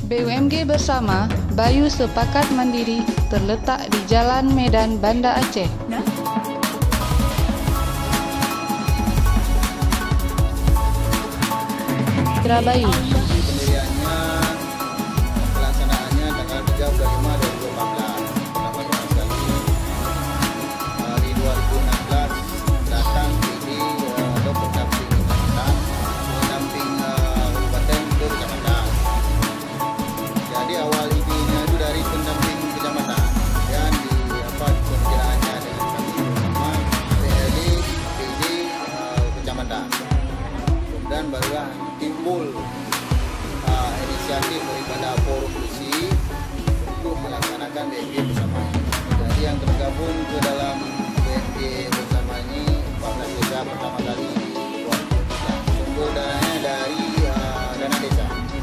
BUMG bersama Bayu Sepakat Mandiri terletak di Jalan Medan, Banda Aceh. Bayu. Pendiriannya, pelaksanaannya tanggal 3 bulan 5 2014. Pertama kali di 2016 datang di pendamping kecamatan, pendamping kabupaten ke kecamatan. Jadi awal idenya itu dari pendamping kecamatan dan di pembicaraannya dengan kami bersama PLD, PD kecamatan. Dan barulah timbul inisiatif daripada forum kursi untuk melaksanakan BUMG bersama ini. Jadi yang tergabung ke dalam BUMG bersama ini 14 desa pertama kali dibuat. Sumber dananya dari dana desa.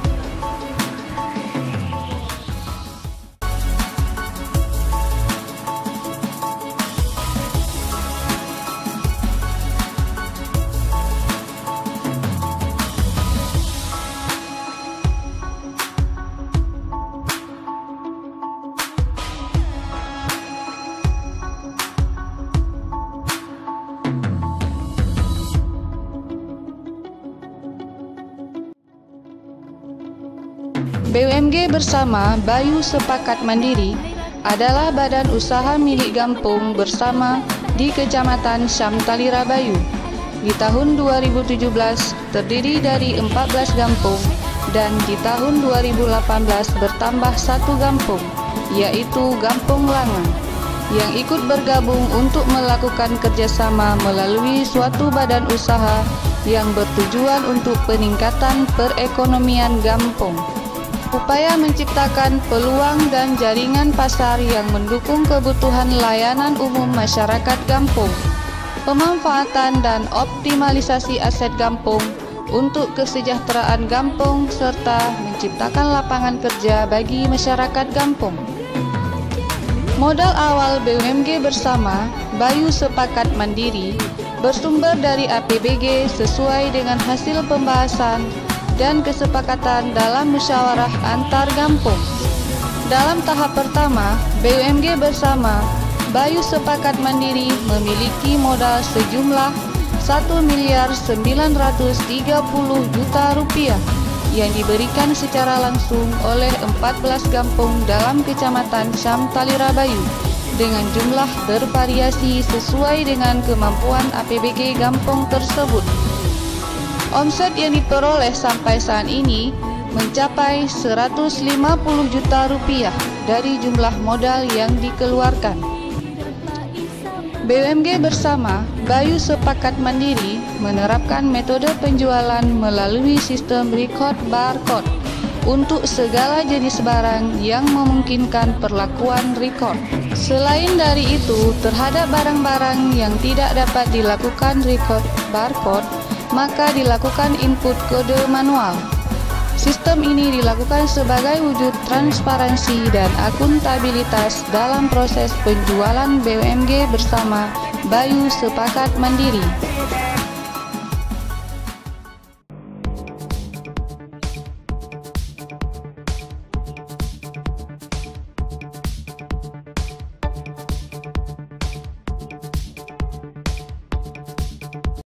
BUMG bersama Bayu Sepakat Mandiri adalah badan usaha milik Gampung bersama di Kecamatan Syamtalira Bayu. Di tahun 2017 terdiri dari 14 Gampung dan di tahun 2018 bertambah 1 Gampung, yaitu Gampung Langan, yang ikut bergabung untuk melakukan kerjasama melalui suatu badan usaha yang bertujuan untuk peningkatan perekonomian Gampung. Upaya menciptakan peluang dan jaringan pasar yang mendukung kebutuhan layanan umum masyarakat Gampung, pemanfaatan dan optimalisasi aset Gampung untuk kesejahteraan Gampung, serta menciptakan lapangan kerja bagi masyarakat Gampung. Modal awal BUMG bersama Bayu Sepakat Mandiri bersumber dari APBG sesuai dengan hasil pembahasan dan kesepakatan dalam musyawarah antar Gampung. Dalam tahap pertama, BUMG bersama Bayu Sepakat Mandiri memiliki modal sejumlah Rp1.930.000.000 yang diberikan secara langsung oleh 14 Gampung dalam Kecamatan Syamtalira Bayu dengan jumlah bervariasi sesuai dengan kemampuan APBG Gampung tersebut. Omset yang diperoleh sampai saat ini mencapai Rp150 juta dari jumlah modal yang dikeluarkan. BUMG bersama Bayu Sepakat Mandiri menerapkan metode penjualan melalui sistem record barcode untuk segala jenis barang yang memungkinkan perlakuan record. Selain dari itu, terhadap barang-barang yang tidak dapat dilakukan record barcode, maka dilakukan input kode manual. Sistem ini dilakukan sebagai wujud transparansi dan akuntabilitas dalam proses penjualan BUMG bersama Bayu Sepakat Mandiri.